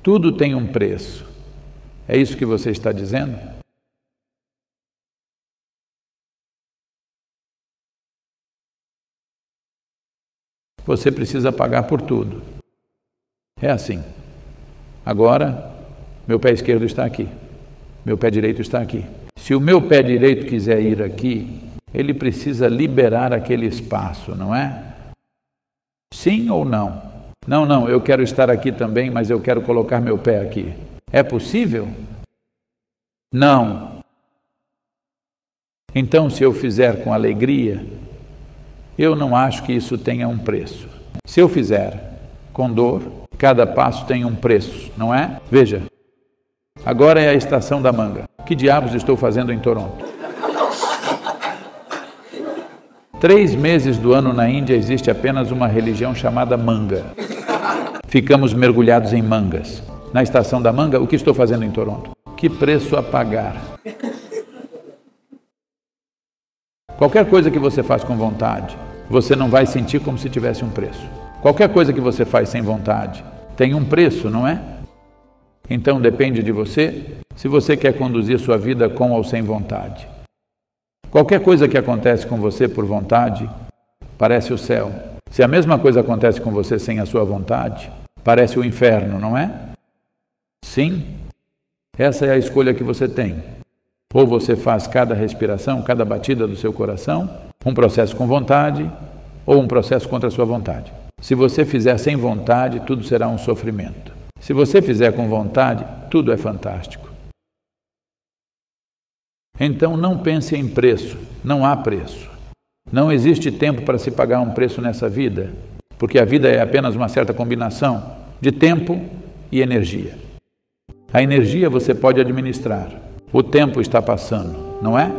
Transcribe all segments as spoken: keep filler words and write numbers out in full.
Tudo tem um preço. É isso que você está dizendo? Você precisa pagar por tudo. É assim. Agora, meu pé esquerdo está aqui. Meu pé direito está aqui. Se o meu pé direito quiser ir aqui, ele precisa liberar aquele espaço, não é? Sim ou não? Não, não, eu quero estar aqui também, mas eu quero colocar meu pé aqui. É possível? Não. Então, se eu fizer com alegria, eu não acho que isso tenha um preço. Se eu fizer com dor, cada passo tem um preço, não é? Veja, agora é a estação da manga. Que diabos estou fazendo em Toronto? Três meses do ano na Índia existe apenas uma religião chamada manga. Ficamos mergulhados em mangas. Na estação da manga, o que estou fazendo em Toronto? Que preço a pagar? Qualquer coisa que você faz com vontade, você não vai sentir como se tivesse um preço. Qualquer coisa que você faz sem vontade, tem um preço, não é? Então depende de você, se você quer conduzir sua vida com ou sem vontade. Qualquer coisa que acontece com você por vontade, parece o céu. Se a mesma coisa acontece com você sem a sua vontade, parece o inferno, não é? Sim, essa é a escolha que você tem. Ou você faz cada respiração, cada batida do seu coração, um processo com vontade, ou um processo contra a sua vontade. Se você fizer sem vontade, tudo será um sofrimento. Se você fizer com vontade, tudo é fantástico. Então não pense em preço, não há preço. Não existe tempo para se pagar um preço nessa vida, porque a vida é apenas uma certa combinação de tempo e energia. A energia você pode administrar, o tempo está passando, não é?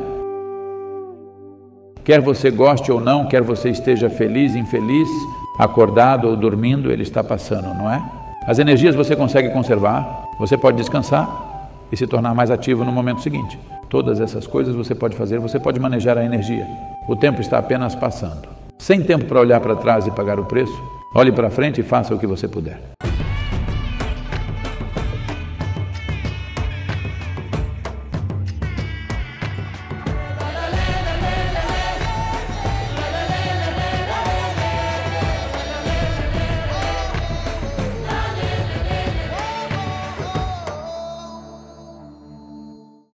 Quer você goste ou não, quer você esteja feliz, infeliz, acordado ou dormindo, ele está passando, não é? As energias você consegue conservar, você pode descansar e se tornar mais ativo no momento seguinte. Todas essas coisas você pode fazer, você pode manejar a energia. O tempo está apenas passando. Sem tempo para olhar para trás e pagar o preço, olhe para frente e faça o que você puder.